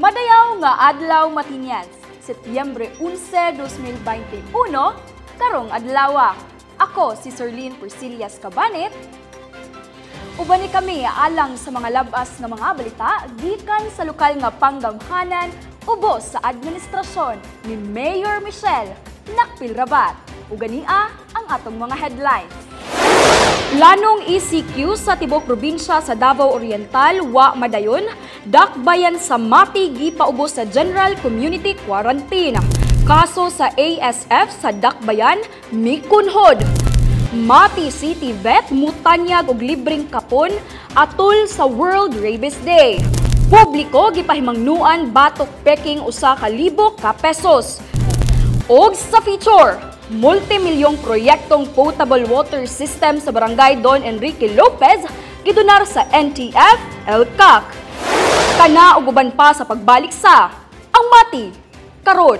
Madayaw nga adlaw Matinyans, Setyembre 11, 2021, karong adlaw. Ako si Sirlene Persilias Cabanet. Uban ni kami alang sa mga labas nga mga balita gikan sa lokal nga panggamhanan ubos sa administrasyon ni Mayor Michelle Nakpilrabat. Ugania ang atong mga headlines. Planong ECQ sa tibok probinsya sa Davao Oriental wa madayon, dakbayan sa Mati gipaubos sa General Community Quarantine. Kaso sa ASF sa dakbayan mikunhod. Mati City Vet mutanyag og libreng kapon atol sa World Rabies Day. Publiko gipahimangnuan batok peking usa ka libo ka pesos. Og sa feature, multimilyong proyektong potable water system sa barangay Don Enrique Lopez gidunar sa NTF LCAC. Kana og uban pa sa pagbalik sa ang Mati karon.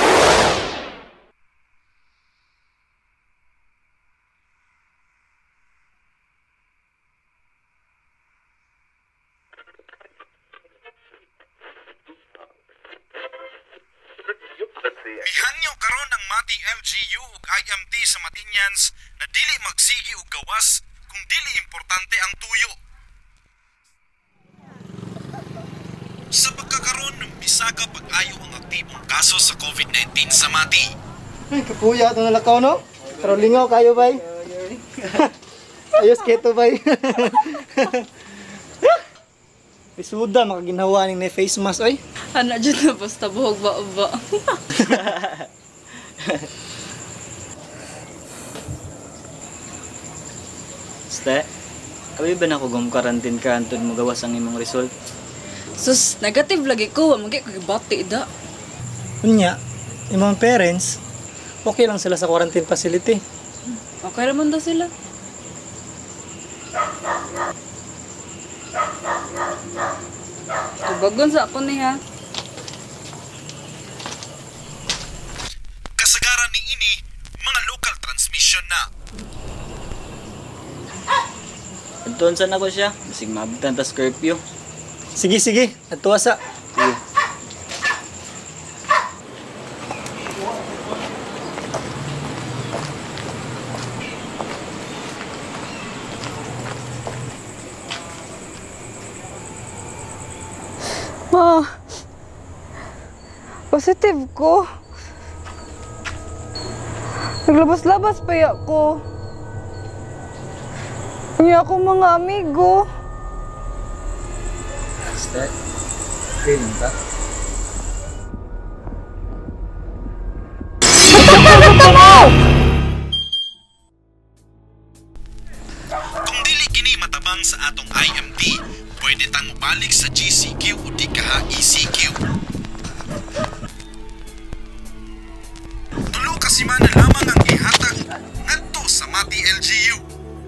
Mihanyo karon ang Mati LGU ug IMT sa Matinyans na dili magsigi og gawas kung dili importante ang tuyo. Sa pagkakaroon ng bisaga pag-ayo ang aktibong kaso sa COVID-19 sa Mati. Ay, kakuya ito nalakaw, no? Pero lingaw kayo, bay. Ayos keto, bay. Isuda, makaginawa ni face mask, oy. Anak dyan na basta buhog ba-ba. Ste, kami ba na ko gum-quarantine ka antod mo gawas ang imong result? Sus, negative lagi ko. Magi ko gibati da. Kunya, imong parents, okay lang sila sa quarantine facility. Okay naman daw sila. Tubagon sa ako niya. Kasagaran ni ini mga local transmission na. Adtuan sa nako siya, bisig maabtan tas curfew. Sige, sige. Atuwa sa. Sige. Ma, positive ko. Naglabas-labas pa ako. Hindi ako mga amigo. Ste, okay lang ka? Kung dili kini matabang sa atong IMT, pwede tang mubalik sa GCQ o di kaha ECQ. Tulo ka semana lamang ang ihatag ngadto sa Mati LGU.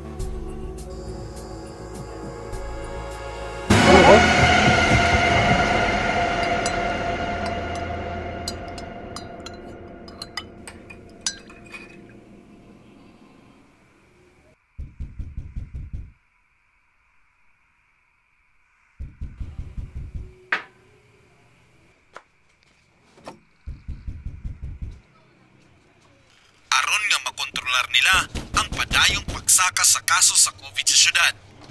Aron nga makontrolar nila ang padayong pagsaka sa kaso sa COVID sa syudad.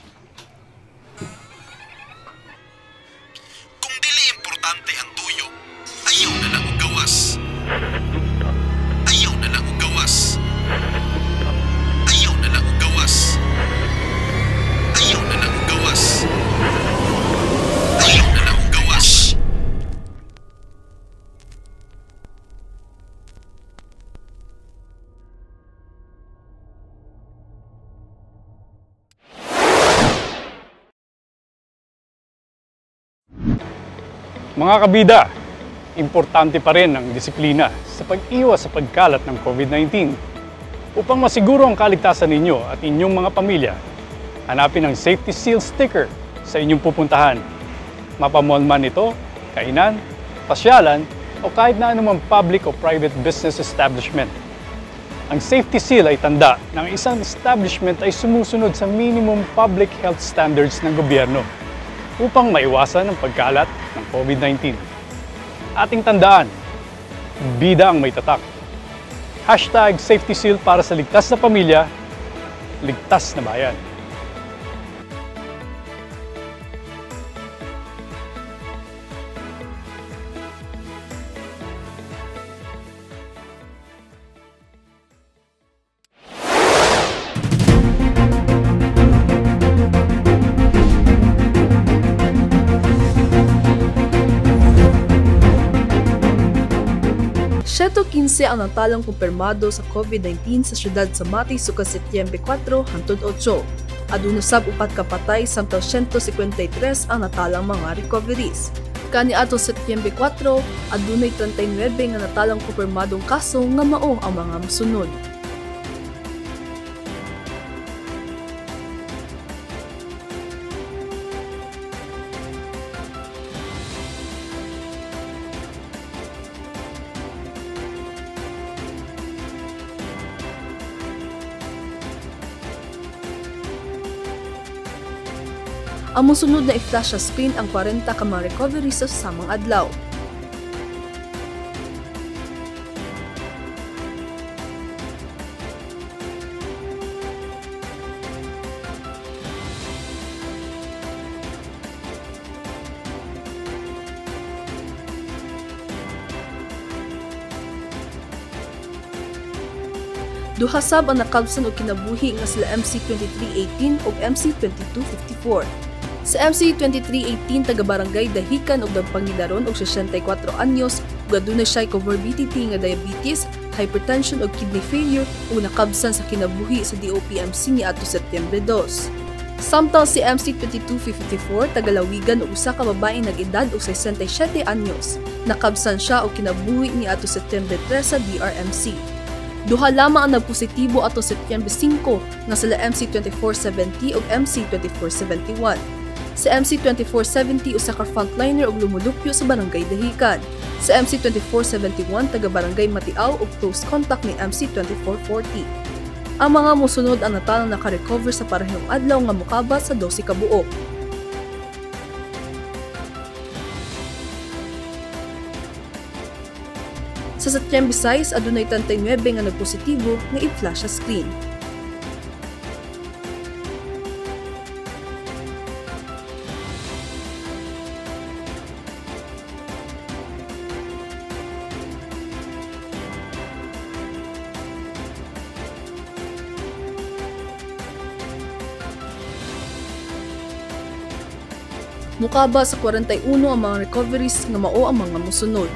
Kung dili importante ang tuyo, ayaw na lang og gawas. Ayaw na lang og gawas. Ayaw na lang og gawas. Ayaw na lang og gawas. Ayaw na lang og gawas. Mga kabida, importante pa rin ang disiplina sa pag-iwas sa pagkalat ng COVID-19. Upang masiguro ang kaligtasan ninyo at inyong mga pamilya, hanapin ang Safety Seal sticker sa inyong pupuntahan. Mapamall man ito, kainan, pasyalan, o kahit na anumang public o private business establishment. Ang Safety Seal ay tanda na ang isang establishment ay sumusunod sa minimum public health standards ng gobyerno upang maiwasan ang pagkalat ng COVID-19. Ating tandaan, bida ang may tatak. #SafetySeal para sa ligtas na pamilya, ligtas na bayan. Siyento 15 ang natalang kumpirmado sa COVID-19 sa syudad sa Mati suka Setyembre 4 hangtod 8. Aduna sab upat ka patay samtang 153 ang natalang mga recoveries. Kaniadto Setyembre 4, adunay 39 nga natalang kumpirmadong kaso nga mao ang mga mosunod. Ang mosunod na i-flash sa screen ang 40 ka mga recoveries sa samang adlaw. Duha sab ang nakalpsan og kinabuhi nga sila MC2318 ug MC2254. Sa MC2318 taga Barangay Dahican ug nagpangidaron og 64 anyos ug adunay siya comorbidity nga diabetes, hypertension ug kidney failure ug nakabsan sa kinabuhi sa DOPMC niadto Setyembre 2. Samtang si MC2254 taga Lawigan ug usa ka babae nag-edad og 67 anyos, nakabsan siya og kinabuhi niadto Setyembre 3 sa DRMC. Duha lamang ang nagpositibo ato Setyembre 5 nga sila MC2470 ug MC2471. Sa MC2470 usa ka frontliner ug lumulupyo sa Barangay Dahican. Sa MC2471 taga Barangay Matiaw ug close contact ni MC2440. Ang mga mosunod ang natalang naka-recover sa parehong adlaw nga mukaba sa 12 ka buok. Sa Setyembre 6 adunay 39 nga nagpositibo nga i-flash sa screen. Mukaba sa 41 ang mga recoveries nga mao ang mga mosunod.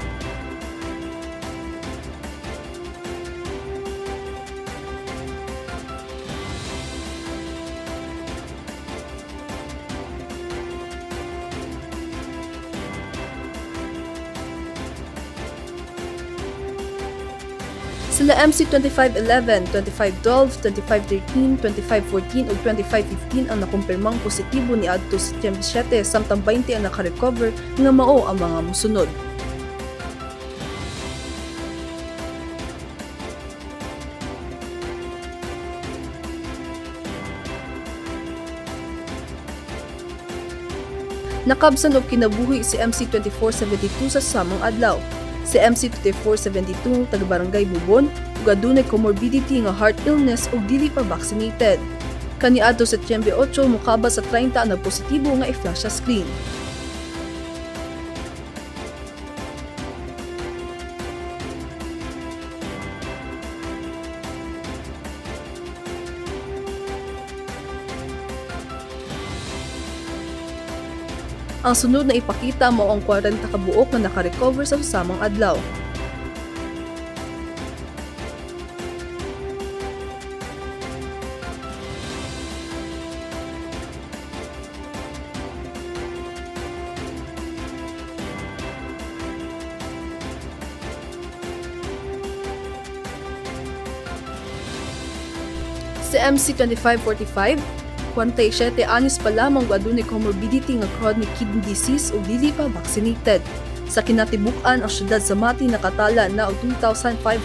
Sila MC2511, 2512, 2513, 2514 ug 2515 ang nakumpirmang positibo ni adto Setyembre 7 samtang 20 ang naka-recover nga mao ang mga mosunod. Nakabsan og kinabuhi si MC2472 sa samang adlaw. Si MC2472 taga Barangay Bubon ug adunay comorbidity nga heart illness ug dili pa vaccinated. Kaniadto Setyembre 8 mukaba sa 30 ang nagpositibo nga i-flash sa screen. Ang sunod na ipakita mo ang 40 ka buok na naka-recover sa susamang adlaw. Sa MC2545, 47 anis pa lamang adunay comorbidity nga chronic kidney disease o dili pa vaccinated. Sa kinatibuk-an ang syudad sa Mati nakatala na og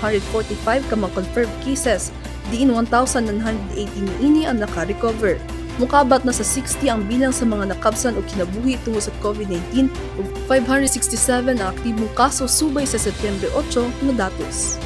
2,545 ka mga confirmed cases, diin 1,980 niini ang naka-recover. Mukabat na sa 60 ang bilang sa mga nakabsan o kinabuhi tungod sa COVID-19 ug 567 ang aktibong kaso subay sa Setyembre 8 nga datos.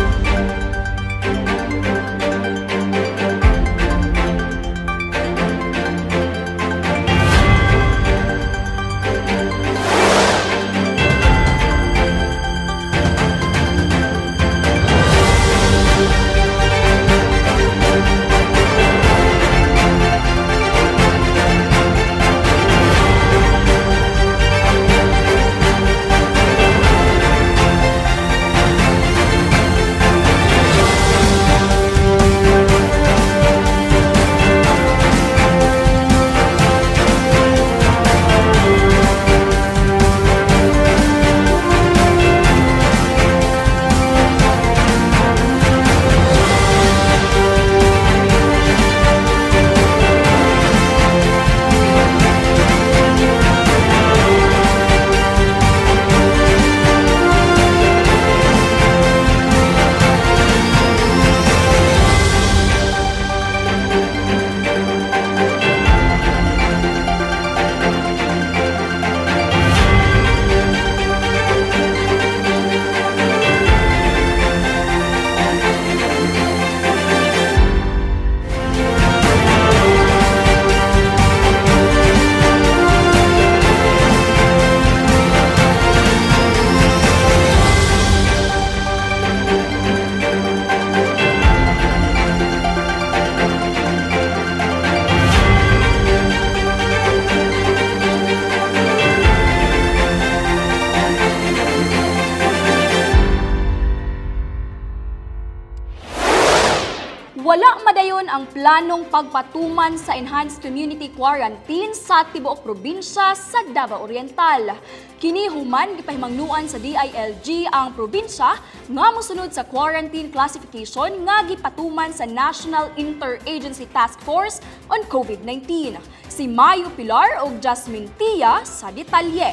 Wala madayon ang planong pagpatuman sa enhanced community quarantine sa tibuok probinsya sa Davao Oriental. Kini human gipahimangnuan sa DILG ang probinsya nga mosunod sa quarantine classification nga gipatuman sa National Interagency Task Force on COVID-19. Si Mayo Pilar ug Jasmine Tia sa detalye.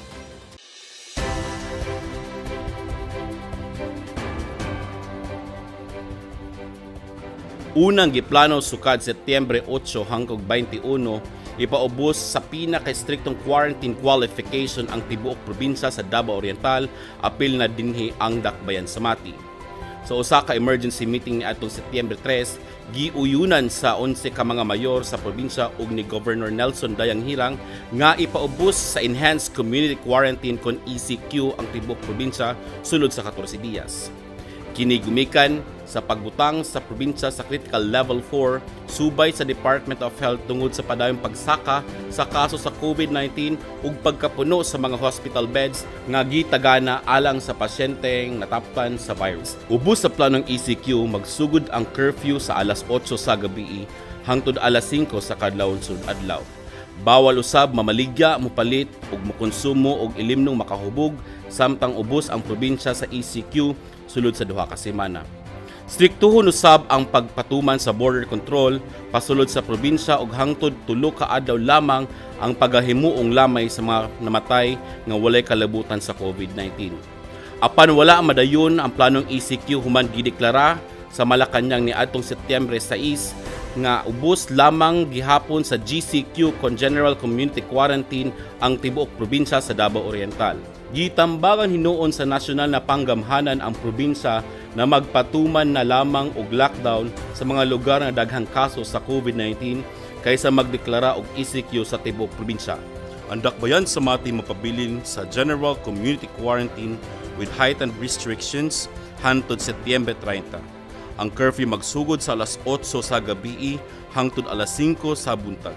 Unang giplano sukad Setyembre 8 hangtod 21, ipaubos sa pinaka-striktong quarantine qualification ang tibuok probinsya sa Davao Oriental, apil na dinhi ang Dakbayan sa Mati. Sa usa ka emergency meeting ni atong Setyembre 3, giuyunan sa 11 ka mga mayor sa probinsya ug ni Governor Nelson Dayang Hirang nga ipaubos sa enhanced community quarantine kon ECQ ang tibuok probinsya sulod sa 14 diyas. Kini gumikan sa pagbutang sa probinsya sa critical level 4 subay sa Department of Health tungod sa padayong pagsaka sa kaso sa COVID-19 ug pagkapuno sa mga hospital beds nga gitagana alang sa pasyenteng nataptan sa virus. Ubos sa planong ECQ, magsugod ang curfew sa alas 8 sa gabi hangtod alas 5 sa kadlawon sunod adlaw. Bawal usab mamaligya, mupalit ug mokonsumo og ilimnong makahubog samtang ubos ang probinsya sa ECQ sulod sa duha ka semana. Striktuhon usab ang pagpatuman sa border control pasulod sa probinsya ug hangtod 3 ka adlaw lamang ang pagahimuong lamay sa mga namatay nga walay kalabutan sa COVID-19. Apan wala madayon ang planong ECQ human gideklara sa Malacañang ni atong Setyembre 6 nga ubos lamang gihapon sa GCQ kon General Community Quarantine ang tibuok probinsya sa Davao Oriental. Gitambagan hinuon sa nasyonal na panggamhanan ang probinsya na magpatuman na lamang og lockdown sa mga lugar na daghang kaso sa COVID-19 kaysa magdeklara og ECQ sa tibuok probinsya. Ang Dakbayan sa Mati mapabilin sa General Community Quarantine with heightened restrictions hangtod Setyembre 30. Ang curfew magsugod sa alas 8 sa gabi hangtod alas 5 sa buntag.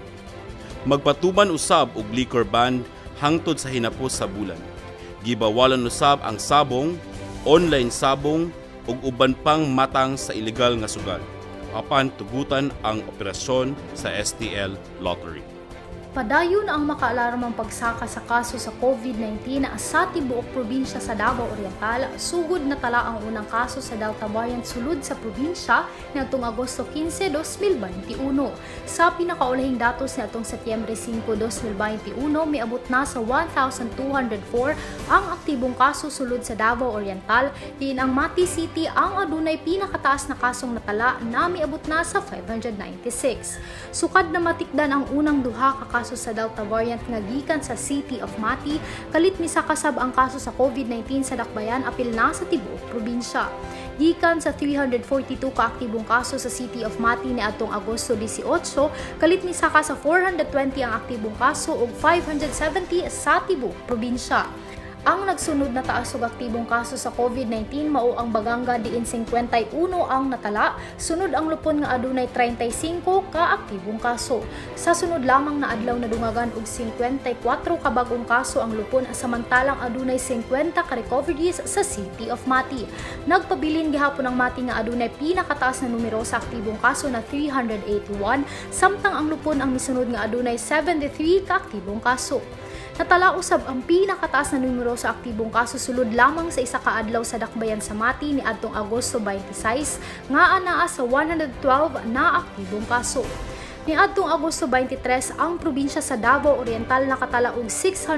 Magpatuman usab og liquor ban hangtod sa hinapos sa bulan. Gibawalan usab ang sabong, online sabong ug uban pang matang sa ilegal nga sugal. Apan tugutan ang operasyon sa STL Lottery. Padayon ang makaalarmang pagsaka sa kaso sa COVID-19 sa tibuok probinsya sa Davao Oriental, sugod na tala ang unang kaso sa Delta variant sulod sa probinsya niadtong Agosto 15, 2021. Sa pinakaulahing datos niadtong Setyembre 5, 2021, miabot na sa 1,204 ang aktibong kaso sulod sa Davao Oriental, diin ang Mati City ang adunay pinakataas na kasong natala na miabot na sa 596. Sukad na matikdan ang unang duha ka kaso sa Delta variant nga gikan sa City of Mati, kalit misakasab ang kaso sa COVID-19 sa Dakbayan apil na sa tibuok probinsya. Gikan sa 342 ka aktibong kaso sa City of Mati niadtong Agosto 18, kalit misaka sa 420 ang aktibong kaso ug 570 sa tibuok probinsya. Ang nagsunod na taas og aktibong kaso sa COVID-19 mao ang Baganga diin 51 ang natala, sunod ang Lupon nga adunay 35 ka aktibong kaso. Sa sunod lamang na adlaw nadungagan og 54 ka bagong kaso ang Lupon, samantalang adunay 50 ka recoveries sa City of Mati. Nagpabilin gihapon ang Mati nga adunay pinakataas na numero sa aktibong kaso na 381, samtang ang Lupon ang misunod nga adunay 73 ka aktibong kaso. Natala usab ang pinakataas na numero sa aktibong kaso sulod lamang sa isa ka adlaw sa Dakbayan sa Mati ni adtong Agosto 26 nga anaa sa 112 na aktibong kaso. Niadtong Agosto 23 ang probinsya sa Davao Oriental nakatala og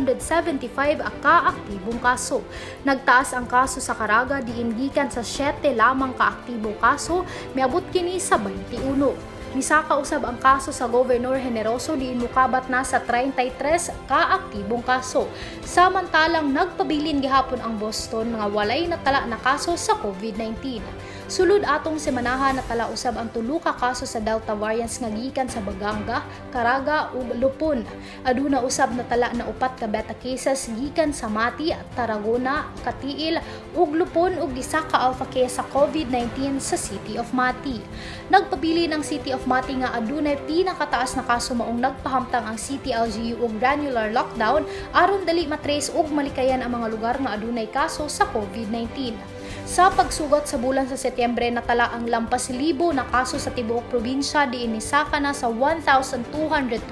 675 ka aktibong kaso. Nagtaas ang kaso sa Caraga diin gikan sa 7 lamang ka aktibong kaso, miabot kini sa 21. Misaka usab ang kaso sa Governor Generoso diin mukabat na sa 33 ka aktibong kaso. Samantalang nagpabilin gihapon ang Boston nga walay natala na kaso sa COVID-19. Sulod atong semanaha natala usab ang 3 ka kaso sa Delta variants nga gikan sa Baganga, Caraga ug Lupon. Aduna usab natala na 4 ka beta cases gikan sa Mati, Tarragona, Katiil ug Lupon ug 1 ka alpha case sa COVID-19 sa City of Mati. Nagpabili ng City of Mati nga adunay pinakataas na kaso maong nagpahamtang ang City LGU og granular lockdown aron dali matrace ug malikayan ang mga lugar nga adunay kaso sa COVID-19. Sa pagsugat sa bulan sa Setyembre natala ang lampas libo na kaso sa tibuok probinsya diin nisaka na sa 1,227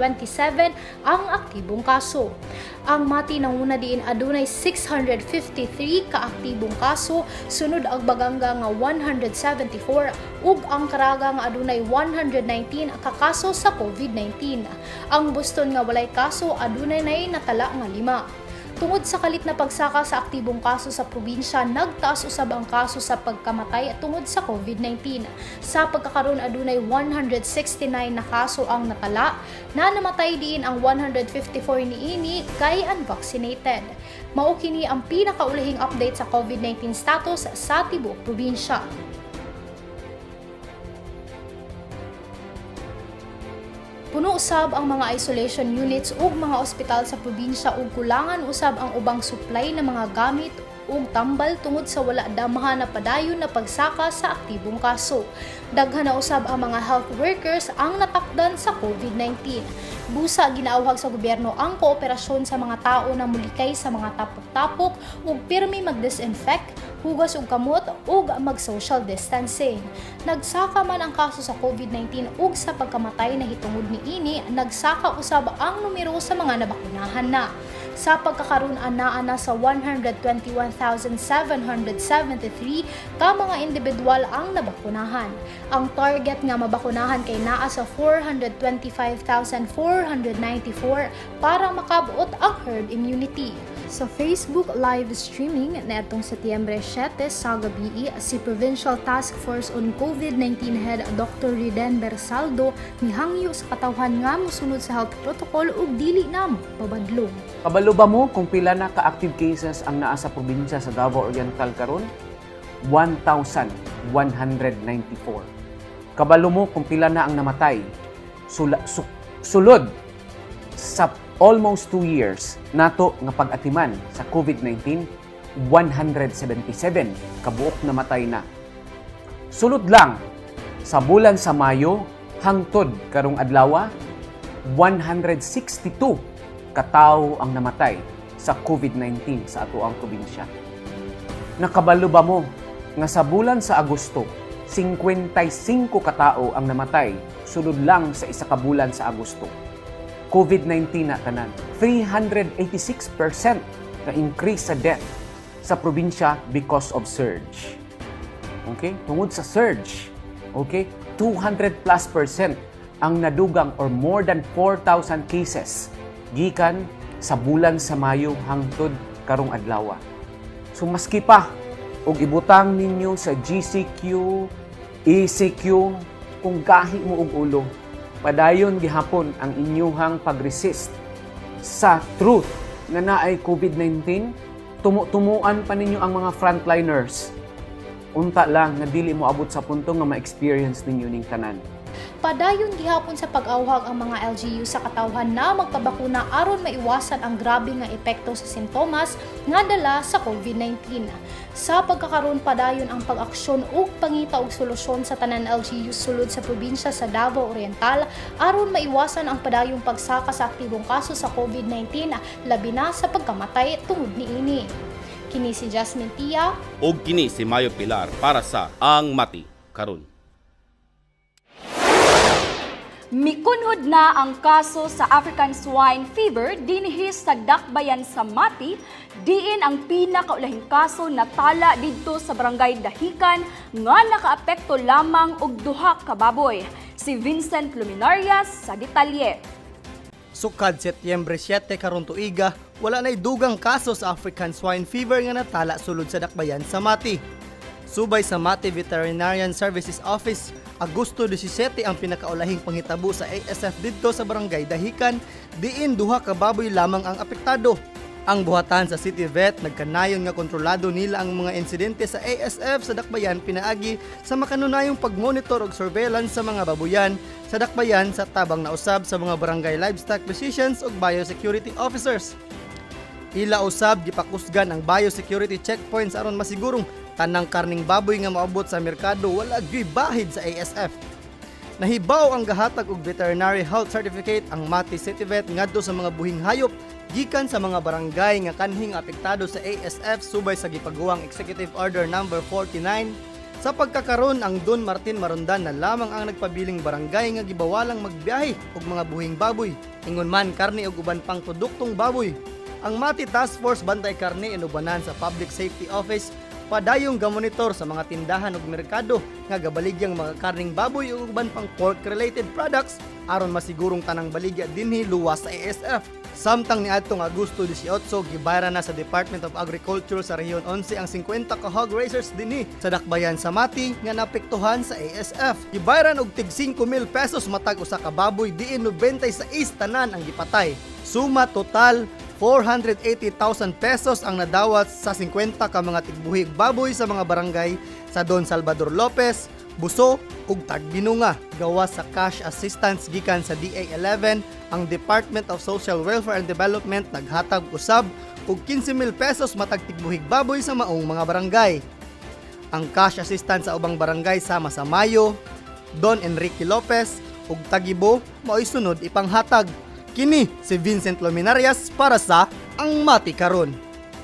ang aktibong kaso. Ang Mati nanguna diin adunay 653 ka aktibong kaso, sunod ang Baganga nga 174 ug ang Caraga nga adunay 119 ka kaso sa COVID-19. Ang Boston nga walay kaso adunay nay natala nga 5. Tungod sa kalit na pagsaka sa aktibong kaso sa probinsya, nagtaas usab ang kaso sa pagkamatay tungod sa COVID-19. Sa pagkakaroon adunay 169 na kaso ang natala, na namatay diin ang 154 niini kay unvaccinated. Mao kini ang pinakaulahing update sa COVID-19 status sa tibuok probinsya. Puno usab ang mga isolation units ug mga ospital sa probinsya ug kulangan usab ang ubang supply ng mga gamit ug tambal tungod sa wala damahan na padayon na pagsaka sa aktibong kaso. Daghan na usab ang mga health workers ang natakdan sa COVID-19. Busa ginaawhag sa gobyerno ang kooperasyon sa mga tao na mulikay sa mga tapok-tapok ug pirmi mag-disinfect, hugas og kamot ug mag-social distancing. Nagsaka man ang kaso sa COVID-19 ug sa pagkamatay na hitungod niini, nagsaka usab ang numero sa mga nabakunahan na. Sa pagkakaroon anaa na sa 121,773 ka mga individual ang nabakunahan. Ang target nga mabakunahan kay naa sa 425,494 para makabuot ang herd immunity. Sa Facebook live streaming na itong Setyembre 7 sa gabi, si Provincial Task Force on COVID-19 Head Dr. Riden Bersaldo nihangyo sa katawhan nga mosunod sa health protocol ug dili na pabadlong. Kabalo ba mo kung pila na ka-active cases ang naa sa probinsya sa Davao Oriental karon? 1,194. Kabalo mo kung pila na ang namatay? Sulod sa almost 2 years nato nga pag-atiman sa COVID-19, 177 kabuok namatay na. Sulod lang sa bulan sa Mayo hangtod karong adlaw, 162 katawo ang namatay sa COVID-19 sa ato ang probinsya. Nakabalo ba mo nga sa bulan sa Agosto, 55 katao ang namatay sulod lang sa isa ka bulan sa Agosto. COVID-19 na tanan. 386% na increase sa death sa probinsya because of surge. Okay? Tungod sa surge, okay? 200+% ang nadugang or more than 4,000 cases gikan sa bulan sa Mayo hangtod karong adlaw. So maski pa og ibutang ninyo sa GCQ, ECQ kung gahi mo og ulo, padayon gihapon ang inyuhang pag-resist sa truth nga naay COVID-19. Tumuan pa ninyo ang mga frontliners. Unta lang nga dili mo abot sa punto nga ma-experience ninyo ning tanan. Padayon gihapon sa pag-awhag ang mga LGU sa katawhan na magpabakuna aron maiwasan ang grabe nga epekto sa sintomas nga dala sa COVID-19. Sa pagkakaroon padayon ang pag-aksyon ug pangita og solusyon sa tanan LGU sulod sa probinsya sa Davao Oriental aron maiwasan ang padayong pagsaka sa aktibong kaso sa COVID-19 labi na sa pagkamatay tungod niini. Kini si Jasmine Tia ug kini si Mayo Pilar para sa Ang Mati Karon. Mikunhod na ang kaso sa African Swine Fever dinhi sa Dakbayan sa Mati, diin ang pinakaulahing kaso natala didto sa barangay Dahican nga nakaapekto lamang og 2 ka baboy. Si Vincent Luminarias sa detalye. Sukad Setyembre 7 karon tuiga, wala nay dugang kaso sa African Swine Fever nga natala sulod sa Dakbayan sa Mati. Subay sa Mati Veterinarian Services Office, Agosto 17 ang pinakaulahing panghitabo sa ASF didto sa barangay Dahican, diin 2 ka baboy lamang ang apektado. Ang buhatan sa City Vet nagkanayon nga kontrolado nila ang mga insidente sa ASF sa Dakbayan pinaagi sa makanunayong pagmonitor ug surveillance sa mga baboyan sa Dakbayan sa tabang nausab sa mga barangay livestock physicians ug biosecurity officers. Ila usab gipakusgan ang biosecurity checkpoints aron masigurong tanang karning baboy nga maabot sa merkado wala gyud bahid sa ASF. Nahibaw ang gahatag og veterinary health certificate ang Mati City Vet ngadto sa mga buhing hayop gikan sa mga barangay nga kanhing apektado sa ASF subay sa gipagawaang Executive Order number 49. Sa pagkakaron ang Don Martin Marondan na lamang ang nagpabiling barangay nga gibawalang magbiyahe og mga buhing baboy, ingon man karne ug uban pang produktong baboy. Ang Mati Task Force Bantay Karne inubanan sa Public Safety Office padayong gamonitor sa mga tindahan ug merkado nga gabaligyang mga karning baboy ug uban pang pork-related products aron masigurong tanang baligya dinhi luwas sa ASF. Samtang niadtong Agosto 18 gibayran na sa Department of Agriculture sa Rehiyon 11 ang 50 ka hog raisers dinhi sa Dakbayan sa Mati nga naapektuhan sa ASF. Gibayran og tig 5,000 pesos matag usa ka baboy diin 96 tanan ang gipatay. Suma total 480,000 pesos ang nadawat sa 50 ka mga tigbuhig baboy sa mga barangay sa Don Salvador Lopez, Buso ug Tagbinunga. Gawas sa cash assistance gikan sa DA11, ang Department of Social Welfare and Development naghatag usab og 15,000 pesos matag tigbuhig baboy sa maong mga barangay. Ang cash assistance sa ubang barangay sama sa Mayo, Don Enrique Lopez ug Tagibo mao'y sunod ipanghatag. Kini si Vincent Luminarias para sa Ang Mati Karon.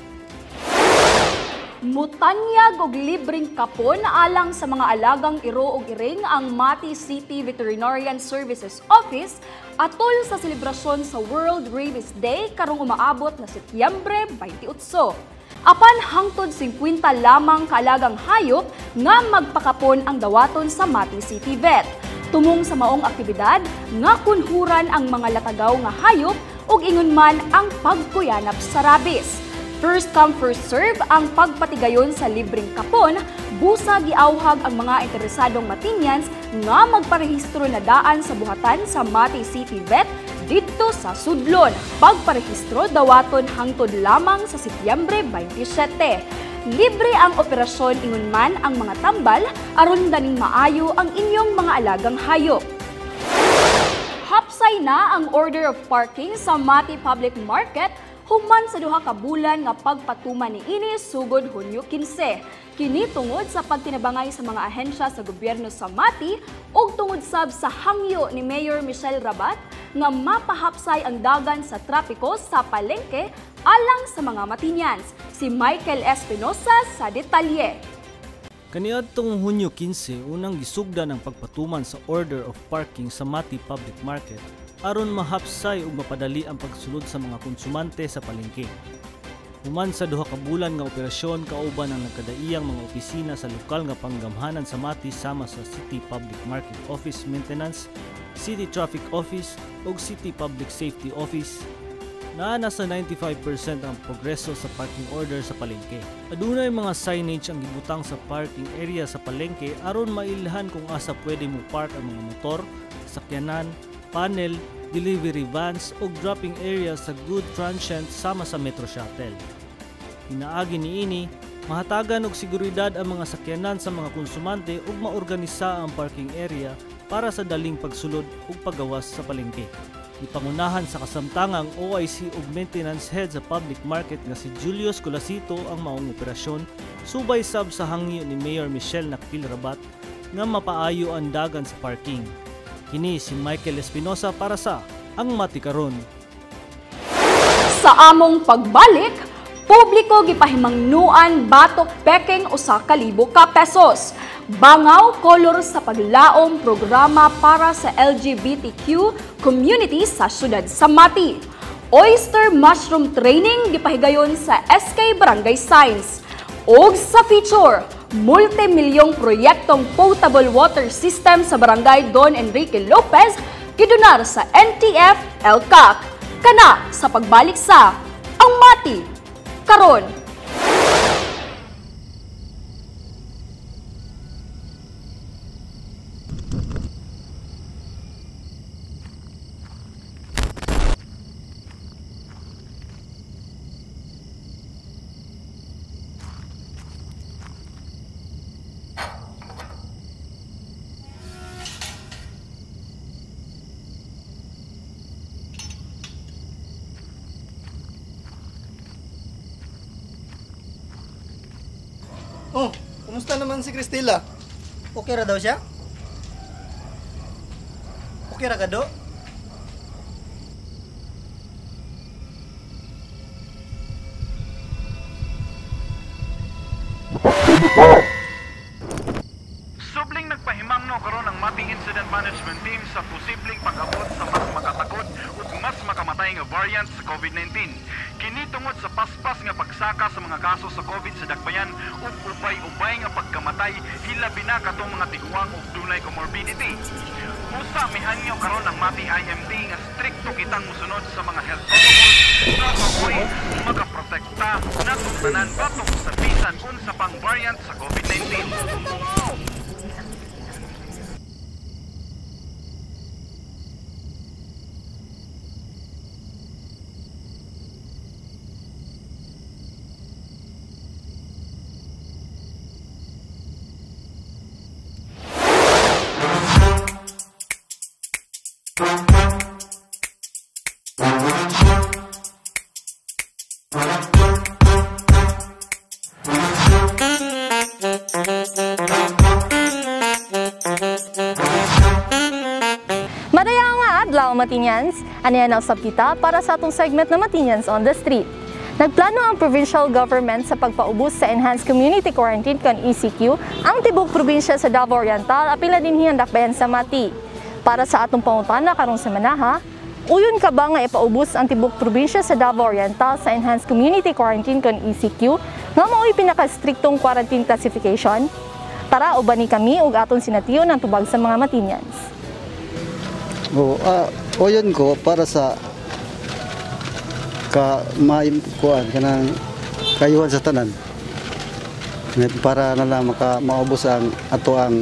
Mutanyag og libreng kapon alang sa mga alagang iro ug iring ang Mati City Veterinarian Services Office atol sa selebrasyon sa World Rabies Day karong umaabot na Setyembre 28. Apan hangtod 50 lamang kaalagang hayop nga magpakapon ang dawaton sa Mati City Vet. Tumong sa maong aktibidad nga kunhuran ang mga latagaw nga hayop ug ingon man ang pagkuyanap sa rabies. First come first serve ang pagpatigayon sa libreng kapon, busa giawhag ang mga interesadong Matinyans nga magparehistro na daan sa buhatan sa Mati City Vet didto sa Sudlon. Pagparehistro dawaton hangtod lamang sa Setyembre 27. Libre ang operasyon ingon man ang mga tambal aron daning maayo ang inyong mga alagang hayop. Hapsay na ang order of parking sa Mati Public Market human sa 2 ka bulan nga pagpatuman niini sugod Hunyo 15. Kini tungod sa pagtinabangay sa mga ahensya sa gobyerno sa Mati ug tungod sab sa hangyo ni Mayor Michelle Rabat nga mapahapsay ang dagan sa trapiko sa palengke alang sa mga Matinyans. Si Michael Espinosa sa detalye. Kaniadtong Hunyo 15, unang gisugdan ang pagpatuman sa Order of Parking sa Mati Public Market aron mahapsay ug mapadali ang pagsulod sa mga konsumante sa palengke. Human sa duha ka bulan nga operasyon kauban ang nagkadaiyang mga opisina sa lokal nga panggamhanan sa Mati sama sa City Public Market Office Maintenance, City Traffic Office ug City Public Safety Office, na nasa 95% ang progreso sa parking order sa palengke. Adunay mga signage ang gibutang sa parking area sa palengke aron mailhan kung asa pwede mo park ang mga motor, sakyanan, panel, delivery vans ug dropping area sa good transient sama sa Metro Shuttle. Hinaagi niini, mahatagan og seguridad ang mga sakyanan sa mga konsumante ug maorganisa ang parking area para sa daling pagsulod ug paggawas sa palengke. Ipangunahan sa kasamtangang OIC ug Maintenance Head sa Public Market nga si Julius Colasito ang maong operasyon, subay sab sa hangyo ni Mayor Michelle Nakpil Rabat nga mapaayo ang dagan sa parking. Kini si Michael Espinosa para sa Ang Mati Karon. Sa among pagbalik, publiko gipahimangnuan batok pekeng usa ka libo ka pesos. Bangaw kolor sa paglaom programa para sa LGBTQ community sa syudad sa Mati. Oyster mushroom training gipahigayon sa SK Barangay Science. Og sa feature, multimilyong proyektong potable water system sa Barangay Don Enrique Lopez gidunar sa NTF LCAC. Kana sa pagbalik sa Ang Mati Karon. Oh, kumusta naman si Cristela? Okay ra daw siya? Okay ra ka do? Subling nagpahimangno karon ang Mati Incident Management Team sa posibleng pag-abot sa mas makatakod ug mas makamatay nga variant sa COVID-19. Kini tungod sa paspas nga pagsaka sa mga kaso sa COVID sa Dakbayan ug ubay-ubay nga pagkamatay hilabi na katong mga tiguang ug dunay comorbidity. Usa mihanyo karon ang Mati IMD nga strikto kitang musunod sa mga health protocols na maoy magaprotekta natong tanan batok sa bisan unsa pang variant sa COVID-19. Matinians, aniyan ang usab kita para sa atong segment na Matinians on the Street. Nagplano ang provincial government sa pagpaubos sa Enhanced Community Quarantine kon ECQ ang tibok probinsya sa Davao Oriental apila dinhi ang Dakbayan sa Mati. Para sa atong pangutana karong semana ha, uyon ka ba nga ipaubos ang tibok probinsya sa Davao Oriental sa Enhanced Community Quarantine kon ECQ nga mao'y pinaka-striktong quarantine classification? Tara ubani kami ug aton sinatiyon ang tubag sa mga Matinians. Oyon ko para sa kuan kanang kayuhan sa tanan para na lang maubos ang ato ang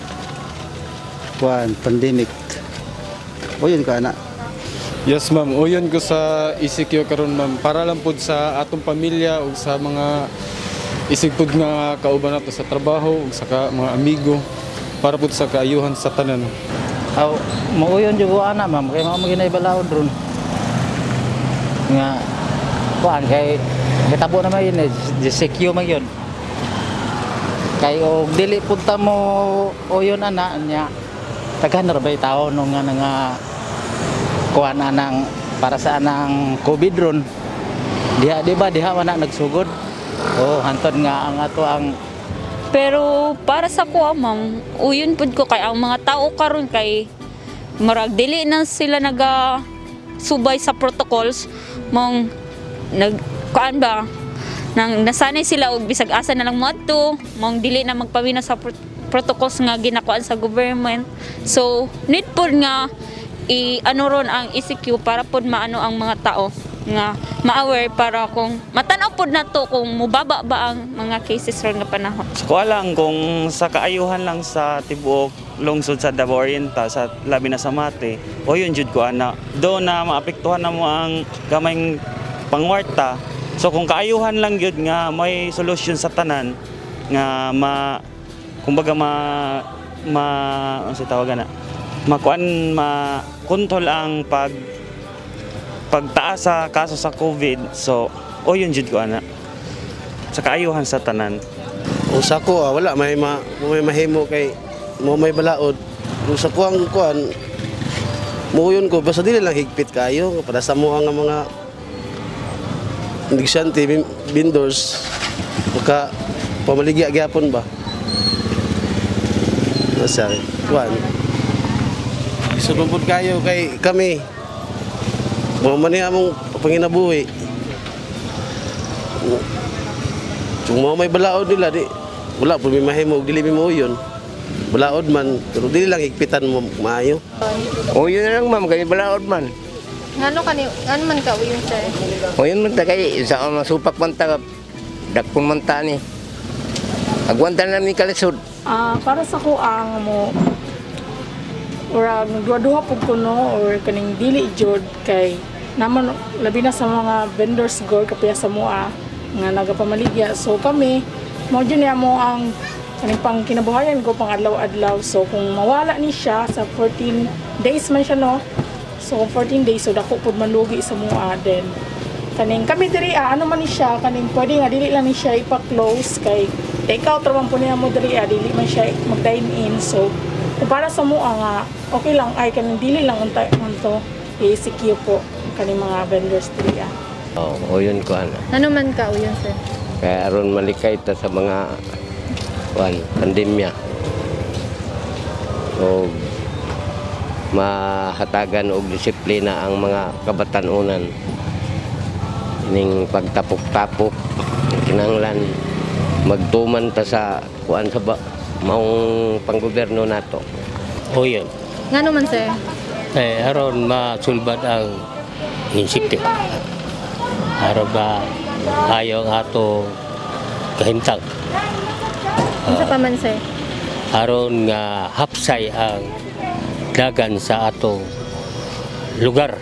kuan pandemic. Oyon ka na. Yes ma'am, oyon ko sa ECQ karon ma'am para lang pud sa atong pamilya ug sa mga isig pud nga kauban nato sa trabaho ug sa mga amigo para pud sa kaayuhan sa tanan. Mauyon jud ko ana ma'am kay mao maginay balawod ron. Nga kuan kay hitabo na may secure man yun. Kay og dili punta mo uyon ana nya daghan ra bay tawo nung nga kuan anang para sa anang COVID ron. Diha di ba diha man nagsugod. Hantod nga ang ato ang pero para sa ko ma'am, uyon pud ko kay ang mga tao karon kay murag dili na sila subay sa protocols mong kuan ba nang nasanay sila og bisag asa na lang moadto mong dili na magpawina sa protocols nga ginakuan sa government. So need pod nga ano ron ang ECQ para pod maano ang mga tao nga ma-aware para kung matanaw pod nato kung mubaba ba ang mga cases ron nga panahon. So ko lang kung sa kaayuhan lang sa tibuok lungsod sa Davao Oriental sa labi na sa Mati o yun jud ko ana do na maapektuhan na mo ang gamayng pangwarta. So kung kaayuhan lang yun nga may solusyon sa tanan nga kumbaga ano si tawagan na ma-control ang pagtaas sa kaso sa COVID. So yun jud ko ana sa kaayuhan sa tanan. Usa ko wala may mahimo kay mo may balaod. Usa ko ang kuan muyon ko basta dili lang higpit kayo para sa mo ang mga negosyante vendors maka pamaligya gyapon ba. Nasa kuan isumpod kayo kay kami mo man among panginabuhi. Kung mo may balaod nila di wala po may mahimo dili mo yun. Balaod man pero dili lang higpitan mo maayo. Yun na lang ma'am kay balaod man. Ngano man ka uyon sir? Yun man ta kay sa masupak man ta dakpon man ta ni. Agwanta na mi kalisod. Para sa ko ang mo ora nagduha pug kuno or kaning dili jud kay naman labi na sa mga vendors gor kapaya sa mua nga nagapamaligya. So kami mo jud niya mo ang kaning pang kinabuhayan ko pang adlaw-adlaw. So kung mawala ni siya sa 14 days man siya no. So 14 days so dako pud manlugi sa mua then kaning kami diri ano man ni siya kaning pwede nga dili lang ni siya ipa-close kay take out ra man po niya mo diri dili man siya mag-dine in. So kung para sa mua nga okay lang ay kaning dili lang untay man to ECQ po kaning mga vendors diri. Yun ko ana. Ano man ka uyon sir? Kaya aron malikay ta sa mga pandemya. O mahatagan og disiplina ang mga kabatanunan. Ning pagtapok-tapok kinahanglan magtuman ta sa kuan sa maong panggobyerno nato. Yun. Ngano man sir? Aron masulbad ang insecte. Aron ba ayaw ato kahintang. Unsa pa man sir? Aron nga hapsay ang dagan sa atong lugar.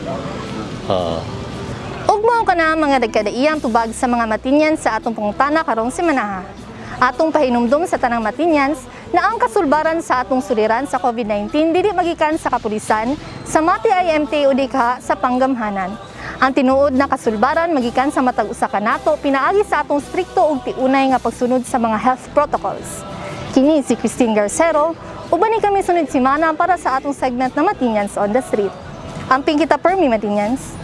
Ugmaw ka na mga nagkadaiyang tubag sa mga Matinyans sa atong pangutana karong semana. Atong pahinumdum sa tanang Matinyans na ang kasulbaran sa atong suliran sa COVID-19 dili magikan sa kapulisan, sa Mati IMT o dikha sa panggamhanan. Ang tinuod na kasulbaran magikan sa matag usa ka nato pinaagi sa atong strikto ug tiunay nga pagsunod sa mga health protocols. Kini si Christine Garcero, ubani kami sunod semana para sa atong segment na Matinyans on the Street. Amping kita permi Matinyans.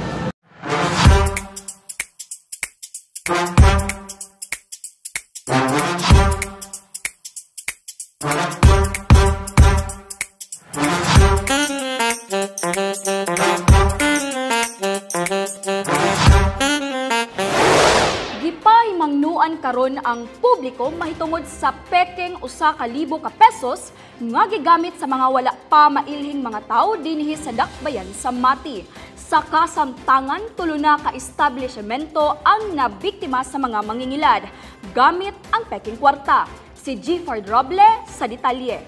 Karon ang publiko mahitungod sa pekeng 1,000 ka pesos nga gigamit sa mga wala pa mailhing mga tao dinhi sa dakbayan sa Mati. Sa kasamtangan, tulo na ka establishmento ang nabiktima sa mga mangingilad gamit ang pekeng kwarta. Si Gifford Roble sa detalye.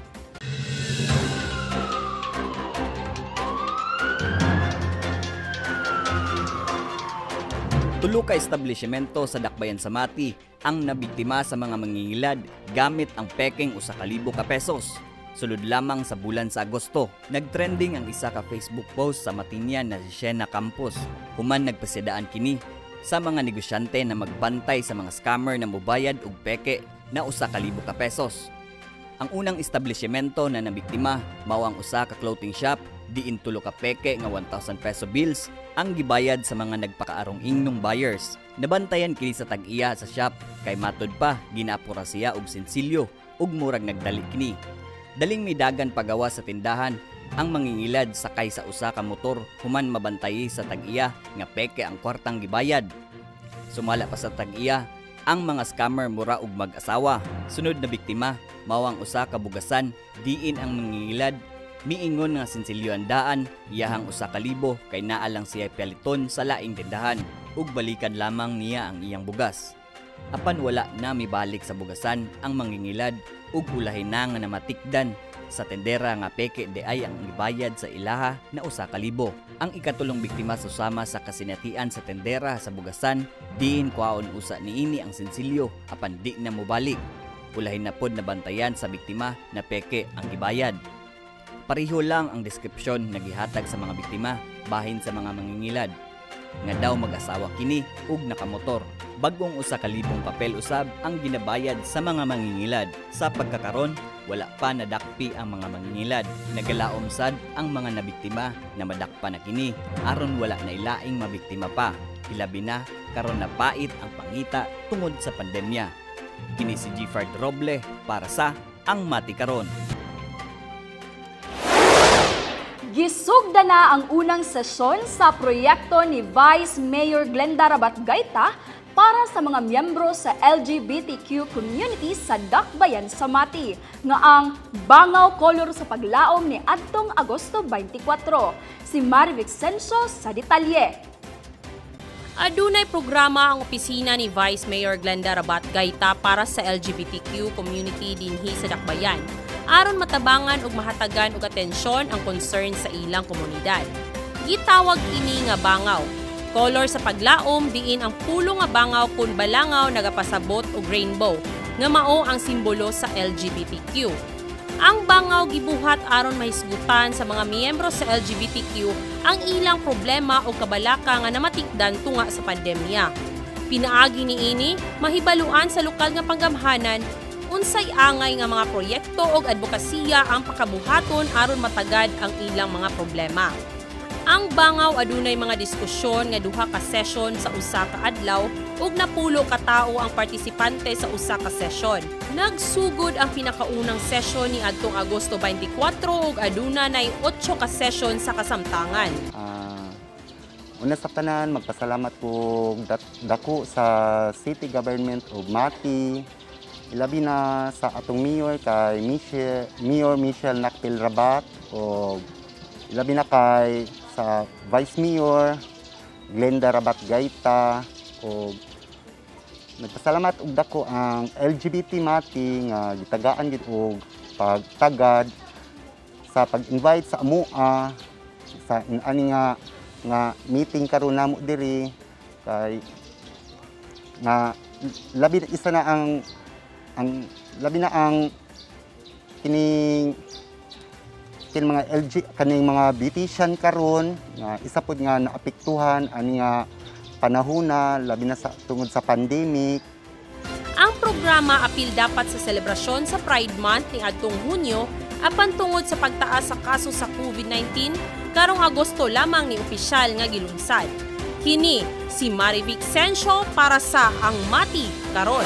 Tulo ka establishmento sa dakbayan sa Mati ang nabiktima sa mga mangingilad gamit ang pekeng 1,000 ka pesos. Sulod lamang sa bulan sa Agosto, nagtrending ang isa ka Facebook post sa Matinyan na si Shena Campos. Human nagpasidaan kini sa mga negosyante na magbantay sa mga scammer na mubayad og peke na 1,000 ka pesos. Ang unang establishmento na nabiktima mao ang usa ka clothing shop diin tulo ka peke nga 1,000 peso bills ang gibayad sa mga nagpakaarong ingnog buyers. Nabantayan kini sa tag-iya sa shop kay matud pa ginapura siya og sensilyo ug murag nagdali kini. Daling may dagan pagawa sa tindahan Ang mangingilad sakay sa usa ka motor human mabantayi sa tag-iya nga peke ang kwartang gibayad. Sumala pa sa tag-iya ang mga scammer mura ug mag-asawa. Sunod na biktima mao ang usa ka bugasan diin ang mangingilad miingon nga sinsilyo ang daan iyahang usa ka libo kay naa lang siya paliton sa laing tindahan ug balikan lamang niya ang iyang bugas. Apan wala na mibalik sa bugasan ang mangingilad ug ulahin na nga namatikdan sa tendera nga peke de ay ang ibayad sa ilaha na usa ka libo. Ang ikatulong biktima susama sa kasinatian sa tendera sa bugasan diin kwaon usa niini ang sinsilyo apan di na mobalik. Ulahin na pod nabantayan sa biktima na peke ang ibayad. Pareho lang ang deskripsyon na gihatag sa mga biktima bahin sa mga mangingilad nga daw mag-asawa kini ug nakamotor. Bagong usa ka libong papel usab ang ginabayad sa mga mangingilad. Sa pagkakaron, wala pa nadakpi ang mga mangingilad. Nagalaom sad ang mga nabiktima na madakpa na kini aron wala na ilaing mabiktima pa. Ilabi na karon napait ang pangita tungod sa pandemya. Kini si Gifford Roble para sa Ang Mati Karon. Gisugda na ang unang sesyon sa proyekto ni Vice Mayor Glenda Rabat-Gaita para sa mga miyembro sa LGBTQ community sa Dakbayan sa Mati nga ang bangaw kolor sa paglaom ni adtong Agosto 24. Si Marivic Senso sa detalye. Adunay programa ang opisina ni Vice Mayor Glenda Rabat-Gaita para sa LGBTQ community dinhi sa Dakbayan aron matabangan ug mahatagan og atensyon ang concern sa ilang komunidad. Gitawag kini nga bangaw, kolor sa paglaom diin ang pulo nga bangaw kun balangaw nagapasabot og rainbow nga mao ang simbolo sa LGBTQ. Ang bangaw gibuhat aron mahisgutan sa mga miyembro sa LGBTQ ang ilang problema o kabalaka nga namatikdan tunga sa pandemya. Pinaagi niini mahibaluan sa lokal nga panggamhanan unsay angay nga mga proyekto o advokasya ang pakabuhaton aron matagad ang ilang mga problema. Ang bangaw adunay mga diskusyon nga duha ka session sa usa ka adlaw ug napulo ka tawo ang partisipante sa usa ka session. Nagsugod ang pinakaunang session ni adtong Agosto 24 ug aduna nay 8 ka session sa kasamtangan. Una sa tanan magpasalamat ko dako sa City Government of Mati. Ilabi na sa atong mayor kay Mayor Michelle Nakpil Rabat o ilabi na kay sa Vice Mayor Glenda Rabat-Gaita o nagpasalamat og dako ang LGBT Mati nga gitagaan gid og pagtagad sa pag-invite sa amua sa ani nga meeting karon namo diri kay nga labi na isa na ang labi na ang kining mga kaning mga beautician karon nga isa pod nga naapektuhan ani nga panahona labi na sa tungod sa pandemic. Ang programa apil dapat sa selebrasyon sa Pride Month ni adtong Hunyo apan tungod sa pagtaas sa kaso sa COVID-19 karong Agosto lamang ni opisyal nga gilunsad. Kini si Marivic Senso para sa Ang Mati Karon.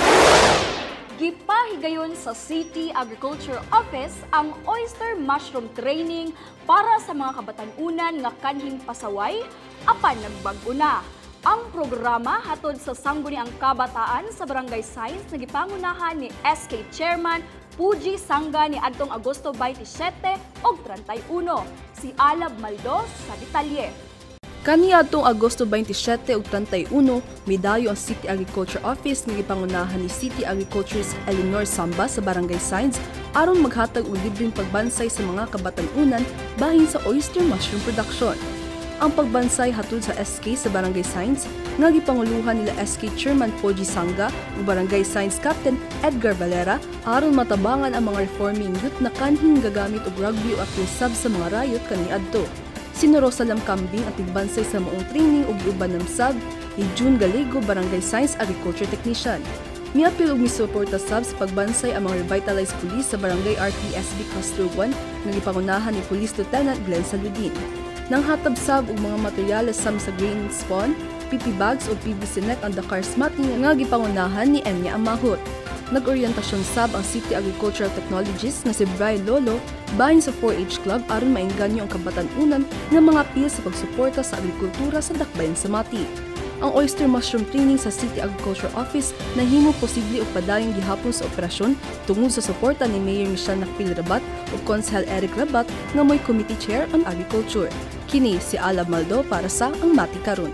Gipahigayon sa City Agriculture Office ang oyster mushroom training para sa mga kabatan-unan nga kanhing pasaway apan nagbag-o na. Ang programa hatod sa sangguniang kabataan sa Barangay Science na gipangunahan ni SK Chairman Puji Sangga ni adtong Agosto 27 ug 31. Si Alab Maldos sa detalye. Kaniadtong Agosto 27 ug 31, midayo ang City Agriculture Office nga gipangunahan ni City Agriculturist Eleanor Samba sa Barangay Science aron maghatag og libreng pagbansay sa mga kabatan-unan bahin sa oyster mushroom production. Ang pagbansay hatod sa SK sa Barangay Science nga gipanguluhan nila SK Chairman Puji Sangga ug Barangay Science Captain Edgar Valera aron matabangan ang mga reforming youth na kanhing gagamit og rugby o aklisab sa mga rayot kaniadto. Si Rosalam Kambing at tigbansay sa maong training ug uban ng sab ni June Gallego Barangay Science Agriculture Technician. Miapil og misuporta sab sa pagbansay ang mga revitalized police sa Barangay RTSB Cluster 1 nga gipangunahan ni Police Lieutenant Glenn Saludin. Nang hatab sab og mga materyales sam sa grain spawn, PP bags o PVC net ang Dakar Smarting nga gipangunahan ni Enya Amahot. nag-oryentasyon sab ang City Agricultural Technologies na si Brian Lolo bahin sa 4-H Club aron maengganyo ang kabatan-unan nga mga apil sa pagsuporta sa agrikultura sa Dakbayan sa Mati. Ang oyster mushroom training sa City Agriculture Office nahimo posible og padayong gihapon sa operasyon tungod sa suporta ni Mayor Michelle Nakpil Rabat ug Konsehal Eric Rabat nga moy Committee Chair on Agriculture. Kini si Alab Maldo para sa Ang Mati Karon.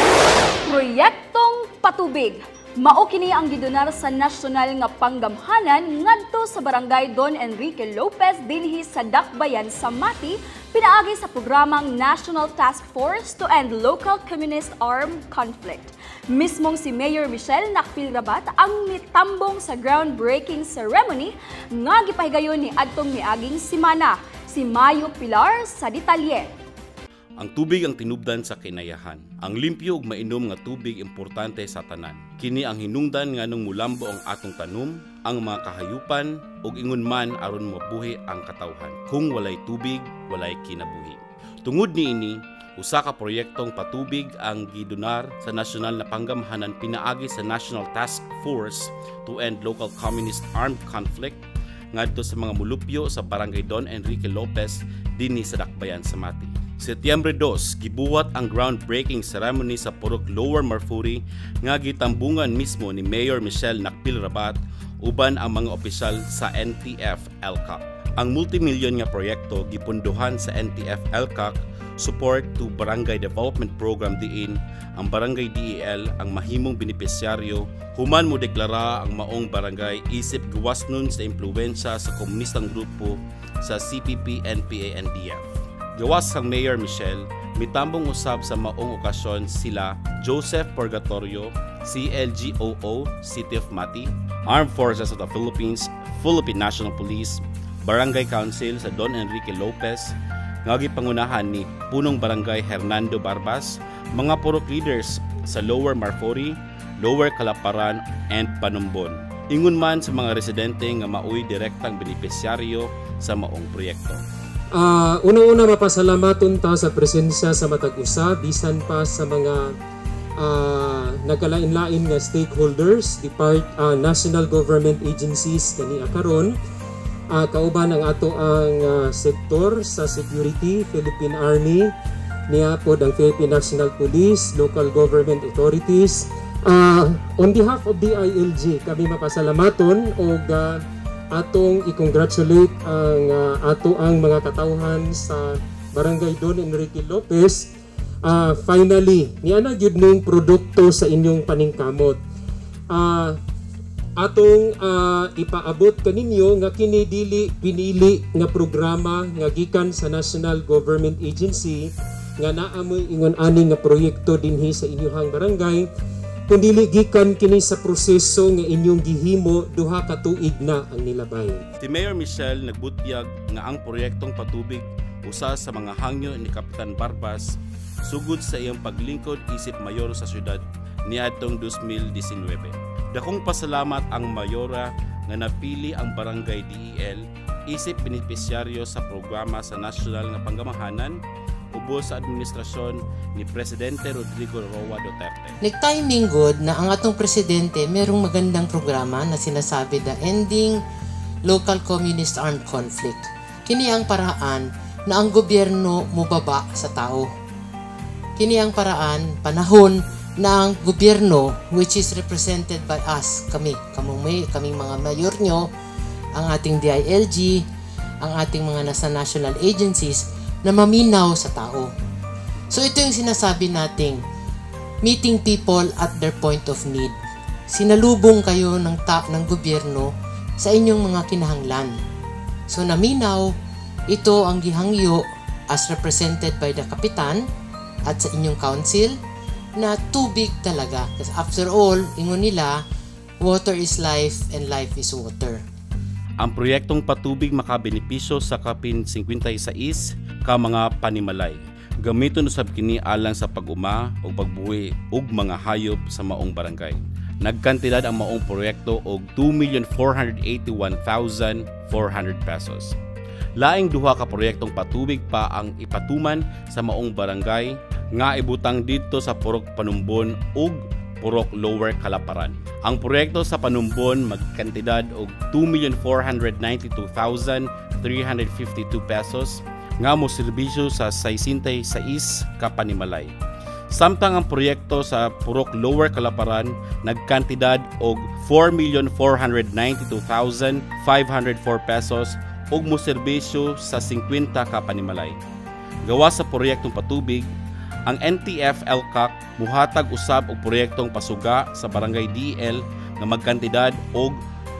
Proyektong Patubig. Mao kini ang gidonar sa nasyonal nga panggamhanan ngadto sa Barangay Don Enrique Lopez dinhi sa Dakbayan sa Mati pinaagi sa programang National Task Force to End Local Communist Armed Conflict. Mismong si Mayor Michelle Nakpil Rabat ang mitambong sa groundbreaking ceremony nga gipahigayon ni adtong miaging semana. Si Mayo Pilar sa detalye. Ang tubig ang tinubdan sa kinayahan. Ang limpyo ug mainom nga tubig importante sa tanan. Kini ang hinungdan nganong mulambo ang atong tanom, ang mga kahayupan ug ingon man aron mabuhi ang katawhan. Kung walay tubig, walay kinabuhi. Tungod niini, usa ka proyektong patubig ang gidonar sa nasyonal na panggamhanan pinaagi sa National Task Force to End Local Communist Armed Conflict ngadto sa mga mulupyo sa Barangay Don Enrique Lopez dinhi sa Dakbayan sa Mati. Setyembre 2, gibuwat ang groundbreaking ceremony sa Purok Lower Marfuri nga gitambungan mismo ni Mayor Michelle Nakpil Rabat uban ang mga opisyal sa NTF-ELCAC. Ang multimilyon nga proyekto gipunduhan sa NTF-ELCAC support to Barangay Development Program diin ang Barangay DEL ang mahimong benepisyaryo human mo deklara ang maong barangay isip gawas nun sa impluwensya sa komunistang grupo sa CPP, NPA, NDF. Gawas sang Mayor Michelle, mitambong usab sa maong okasyon sila Joseph Purgatorio, CLGOO, City of Mati, Armed Forces of the Philippines, Philippine National Police, Barangay Council sa Don Enrique Lopez, nga gipangunahan ni Punong Barangay Hernando Barbas, mga purok leaders sa Lower Marfori, Lower Calaparan, and Panumbon. Ingon man sa mga residente nga maoy direktang benepisyaryo sa maong proyekto. Una-una mapasalamaton ta sa presensya sa matag usa bisan pa sa mga nagkalain-lain nga stakeholders, national government agencies kani karon, kauban ang ato ang sektor sa security, Philippine Army, niya pod ang Philippine National Police, local government authorities. On behalf of the ILG, kami mapasalamaton og atong i-congratulate ang ato ang mga katawhan sa Barangay Don Enrique Lopez. Finally, niya na gyud ning produkto sa inyong paningkamot. Atong ipaabot kaninyo nga kini dili pinili nga programa nga gikan sa National Government Agency nga naamoy ingon ani nga proyekto dinhi sa inyong barangay, kundi gikan kini sa proseso nga inyong gihimo duha ka tuig na ang nilabay. Si Mayor Michelle nagbutyag nga ang proyektong patubig usa sa mga hangyo ni Kapitan Barbas sugod sa iyang paglingkod isip mayor sa syudad niadtong 2019. Dakong pasalamat ang mayora nga napili ang Barangay DEL isip benepisyaryo sa programa sa nasyonal nga panggamhanan ubos sa administrasyon ni Presidente Rodrigo Roa Duterte. Nag-timing good na ang atong presidente merong magandang programa na sinasabi na Ending Local Communist Armed Conflict. Kini ang paraan na ang gobyerno mubaba sa tao. Kini ang paraan, panahon na ang gobyerno, which is represented by us, kaming mga mayor nyo, ang ating DILG, ang ating mga nasa national agencies, na maminaw sa tao. So ito yung sinasabi nating meeting people at their point of need. Sinalubong kayo ng gobyerno sa inyong mga kinahanglan. So naminaw, ito ang gihangyo as represented by the kapitan at sa inyong council na tubig talaga. Kasi after all, ingon nila, water is life and life is water. Ang proyektong patubig makabenepisyo sa kapin 56 ka mga panimalay. Gamiton usab kini alang sa pag-uma o pagbuhi og mga hayop sa maong barangay. Nagkantidad ang maong proyekto og 2,481,400 pesos. Laing duha ka proyektong patubig pa ang ipatuman sa maong barangay nga ibutang dito sa Purok Panumbon ug Purok Lower Kalaparan. Ang proyekto sa panumbon magkantidad og 2,492,352 pesos nga mo serbisyo sa 66 ka panimalay. Samtang ang proyekto sa Purok Lower Kalaparan nagkantidad og 4,492,504 pesos ug mo serbisyo sa 50 ka panimalay. Gawa sa proyektong patubig, ang NTF-ELCAC muhatag usab og proyektong pasuga sa Barangay DL nga magkantidad og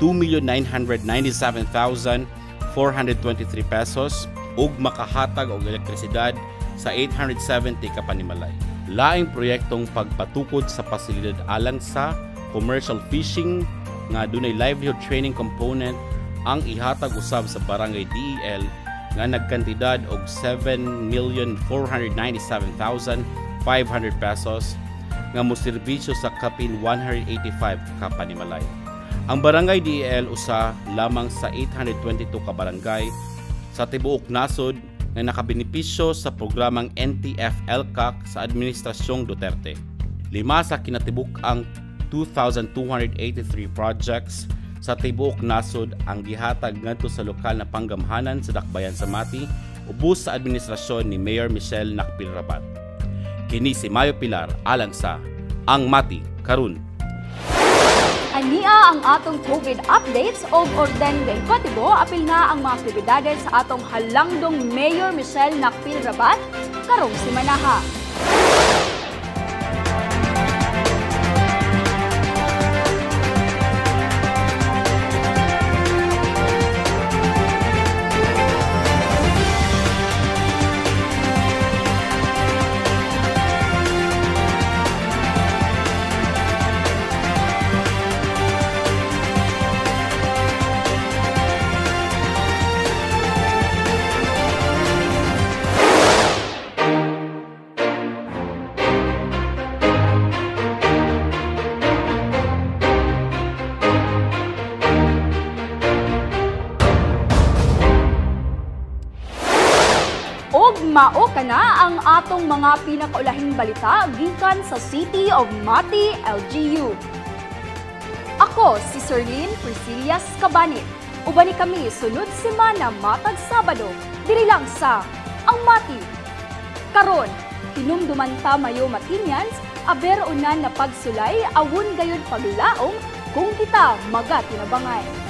2,997,423 pesos ug makahatag og elektrisidad sa 870 ka panimalay. Laing proyektong pagpatukod sa pasilidad alang sa commercial fishing nga dunay livelihood training component ang ihatag usab sa Barangay DEL nga nagkantidad og 7,497,500 pesos nga moserbisyo sa kapin 185 ka panimalay. Ang Barangay DEL usa lamang sa 822 ka barangay sa tibuok nasod nga nakabenepisyo sa programang NTF-ELCAC sa Administrasyong Duterte. 5 sa kinatibuk-ang 2,283 projects sa tibuok nasod ang gihatag ngadto sa lokal na panggamhanan sa Dakbayan sa Mati ubos sa administrasyon ni Mayor Michelle Nakpil Rabat. Kini si Mayo Pilar alang sa Ang Mati Karon. Ania ang atong COVID updates o orden del Kotibo apil na ang mga aktibidades sa atong halangdong Mayor Michelle Nakpil Rabat karong simanaha. Mao kana ang atong mga pinakaulahing balita gikan sa City of Mati, LGU. Ako si Serlene Priscillas Cabanit. Ubani kami sunod semana matag Sabado diri lang sa Ang Mati. Karon, hinumduman ta Mayo Matinians, aber unan na pagsulay awon gayud paglaom kung kita magatinabangan.